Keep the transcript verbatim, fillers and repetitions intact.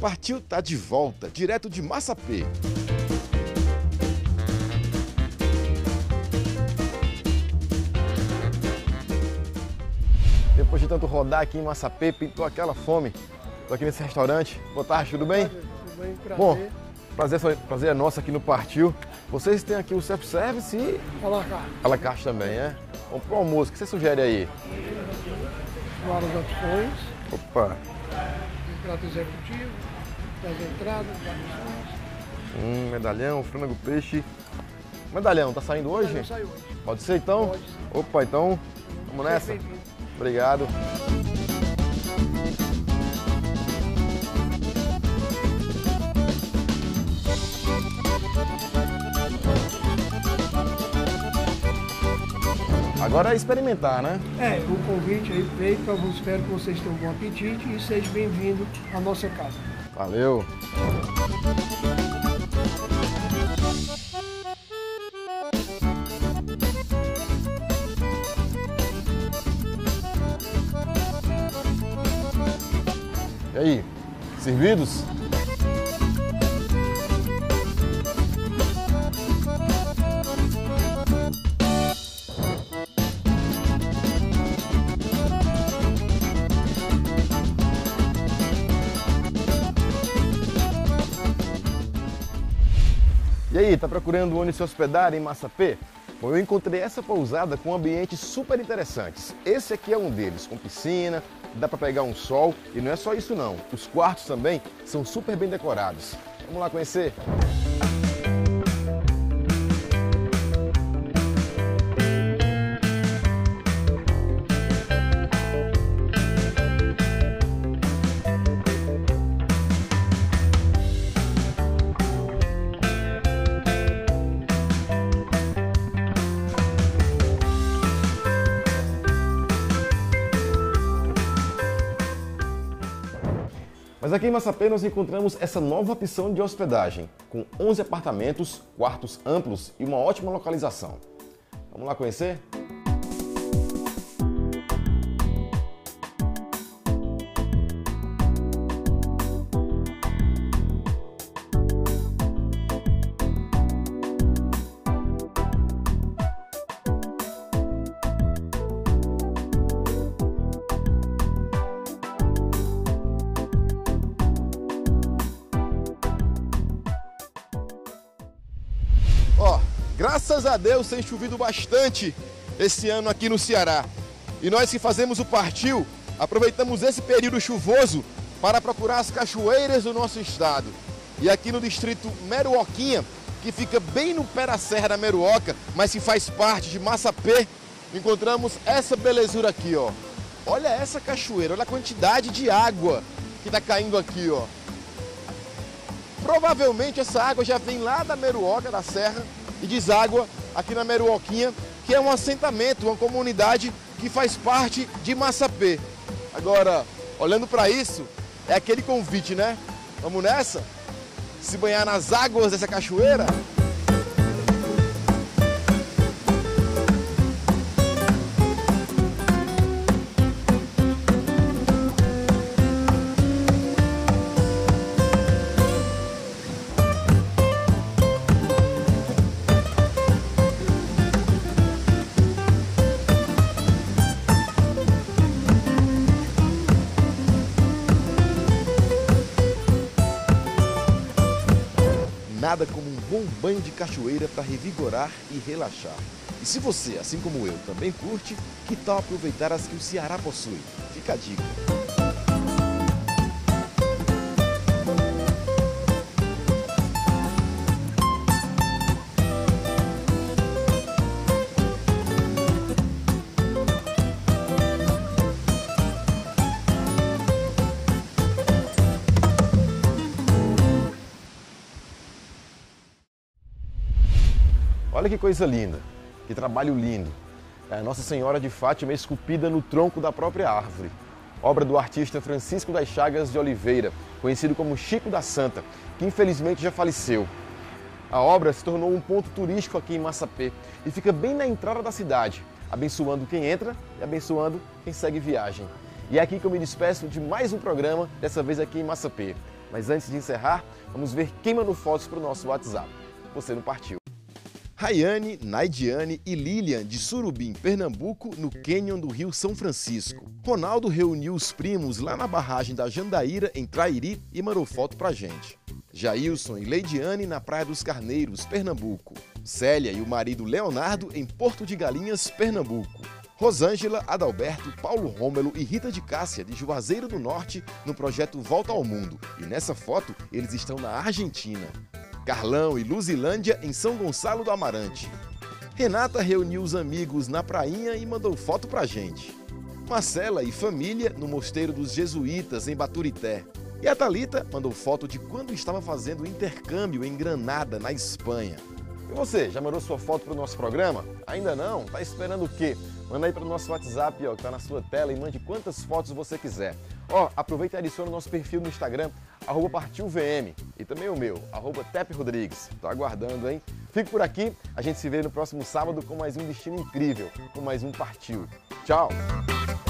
Partiu tá de volta, direto de Massapê. Depois de tanto rodar aqui em Massapê, pintou aquela fome. Tô aqui nesse restaurante. Boa tarde, tudo bem? Tudo bem, prazer. Bom, prazer, prazer é nosso aqui no Partiu. Vocês têm aqui o self-service e à la carte. à la carte também, é? Vamos pro almoço, o que você sugere aí? Várias opções. Opa! Prato executivo, das entradas, garnições. Hum, medalhão, frango, peixe. Medalhão, tá saindo hoje? Não sai hoje. Pode ser então? Pode. Opa, então vamos nessa? Bem-vindo. Obrigado. Agora é experimentar, né? É, o convite aí feito para você, espero que vocês tenham um bom apetite e seja bem-vindo à nossa casa. Valeu! E aí, servidos? E aí, tá procurando onde se hospedar em Massapê? Bom, eu encontrei essa pousada com ambientes super interessantes. Esse aqui é um deles, com piscina, dá para pegar um sol e não é só isso não. Os quartos também são super bem decorados. Vamos lá conhecer? Mas aqui em Massapê nós encontramos essa nova opção de hospedagem, com onze apartamentos, quartos amplos e uma ótima localização. Vamos lá conhecer? Ó, graças a Deus tem chovido bastante esse ano aqui no Ceará. E nós que fazemos o Partiu, aproveitamos esse período chuvoso para procurar as cachoeiras do nosso estado. E aqui no distrito Meruoquinha, que fica bem no pé da Serra da Meruoca, mas que faz parte de Massapê, encontramos essa belezura aqui, ó. Olha essa cachoeira, olha a quantidade de água que está caindo aqui, ó. Provavelmente essa água já vem lá da Meruoca, da Serra, e deságua aqui na Meruoquinha, que é um assentamento, uma comunidade que faz parte de Massapê. Agora, olhando para isso, é aquele convite, né? Vamos nessa? Se banhar nas águas dessa cachoeira? Nada como um bom banho de cachoeira para revigorar e relaxar. E se você, assim como eu, também curte, que tal aproveitar as que o Ceará possui? Fica a dica. Olha que coisa linda, que trabalho lindo. É a Nossa Senhora de Fátima esculpida no tronco da própria árvore. Obra do artista Francisco das Chagas de Oliveira, conhecido como Chico da Santa, que infelizmente já faleceu. A obra se tornou um ponto turístico aqui em Massapê e fica bem na entrada da cidade, abençoando quem entra e abençoando quem segue viagem. E é aqui que eu me despeço de mais um programa, dessa vez aqui em Massapê. Mas antes de encerrar, vamos ver quem mandou fotos para o nosso WhatsApp. Você não partiu. Rayane, Naidiane e Lilian, de Surubim, Pernambuco, no cânion do Rio São Francisco. Ronaldo reuniu os primos lá na barragem da Jandaíra, em Trairi, e mandou foto pra gente. Jailson e Leidiane, na Praia dos Carneiros, Pernambuco. Célia e o marido Leonardo, em Porto de Galinhas, Pernambuco. Rosângela, Adalberto, Paulo Rômelo e Rita de Cássia, de Juazeiro do Norte, no projeto Volta ao Mundo. E nessa foto, eles estão na Argentina. Carlão e Luzilândia, em São Gonçalo do Amarante. Renata reuniu os amigos na prainha e mandou foto pra gente. Marcela e família, no Mosteiro dos Jesuítas, em Baturité. E a Thalita mandou foto de quando estava fazendo intercâmbio em Granada, na Espanha. E você, já mandou sua foto para o nosso programa? Ainda não? Tá esperando o quê? Manda aí para o nosso WhatsApp, ó, que tá na sua tela, e mande quantas fotos você quiser. Ó, aproveita e adiciona o nosso perfil no Instagram, arroba partilvm, e também o meu, arroba Tepe Rodrigues. Tô aguardando, hein? Fique por aqui, a gente se vê no próximo sábado com mais um destino incrível, com mais um Partiu. Tchau!